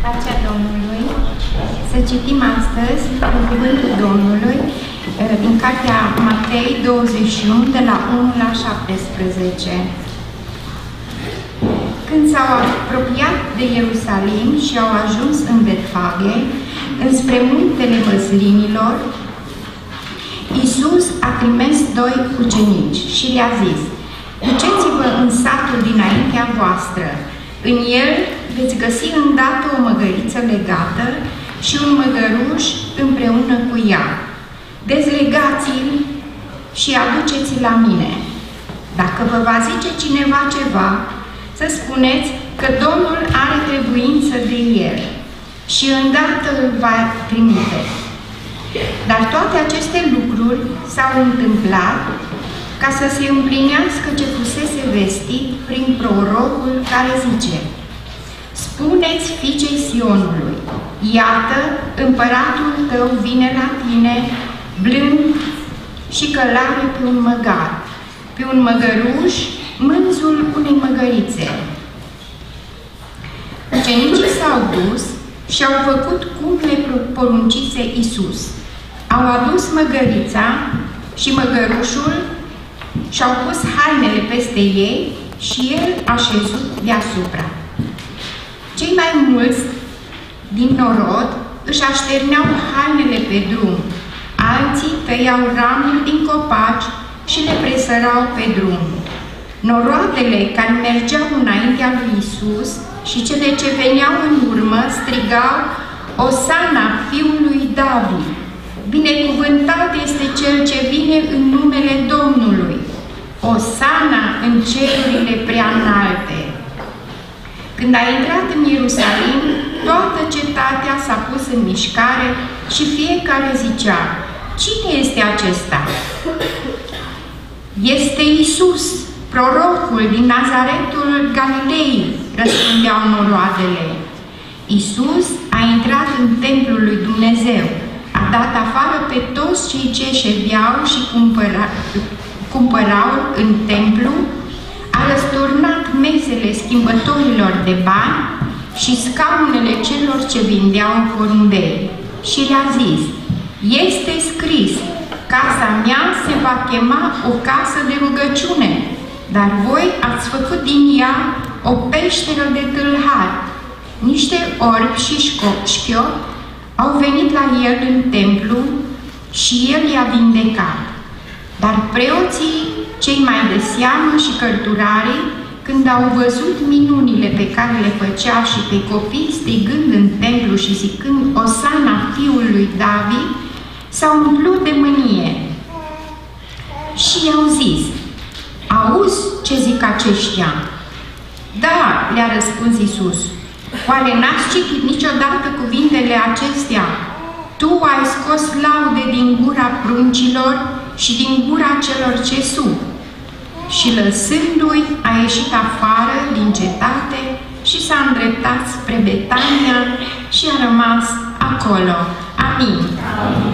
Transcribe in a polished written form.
Pacea Domnului. Să citim astăzi cuvântul Domnului din cartea Matei 21, de la 1 la 17. Când s-au apropiat de Ierusalim și au ajuns în Betfage, înspre muntele Măslinilor, Iisus a trimis 2 ucenici și le-a zis: duceți-vă în satul dinaintea voastră. În el veți găsi îndată o măgăriță legată și un măgăruș împreună cu ea. Dezlegați-l și aduceți-l la mine. Dacă vă va zice cineva ceva, să spuneți că Domnul are trebuință de el și îndată îl va trimite. Dar toate aceste lucruri s-au întâmplat ca să se împlinească ce fusese vestit prin prorocul care zice: spuneți fiicei Sionului, iată, împăratul tău vine la tine, blând și călare pe un măgar, pe un măgăruș, mânzul unei măgărițe. Ucenicii s-au dus și au făcut cum le poruncise Iisus. Au adus măgărița și măgărușul și-au pus hainele peste ei și el a șezut deasupra. Cei mai mulți din norod își așterneau hainele pe drum, alții tăiau ramuri din copaci și le presărau pe drum. Noroadele care mergeau înaintea lui Iisus și cele ce veneau în urmă strigau: Osana Fiului David! Binecuvântat este Cel ce vine în numele Domnului! Osana în cerurile prea înalte! Când a intrat în Ierusalim, toată cetatea s-a pus în mișcare și fiecare zicea: cine este acesta? Este Iisus, prorocul din Nazaretul Galilei, răspundeau noroadele. Iisus a intrat în templul lui Dumnezeu, a dat afară pe toți cei ce ședeau și cumpărau în templu, a răsturnat mesele schimbătorilor de bani și scaunele celor ce vindeau porumbei și le-a zis: este scris, casa mea se va chema o casă de rugăciune, dar voi ați făcut din ea o peșteră de tâlhari. Niște orbi și șchiopi au venit la el în templu și el i-a vindecat. Dar preoții, cei mai de seamă și cărturarii, când au văzut minunile pe care le făcea și pe copii strigând în templu și zicând Osana Fiului David, s-au umplut de mânie și i-au zis: auzi ce zic aceștia? Da, le-a răspuns Iisus. Oare n-ați citit niciodată cuvintele acestea? Tu ai scos laude din gura pruncilor și din gura celor ce sub. Și lăsându-i, a ieșit afară din cetate și s-a îndreptat spre Betania și a rămas acolo. Amin.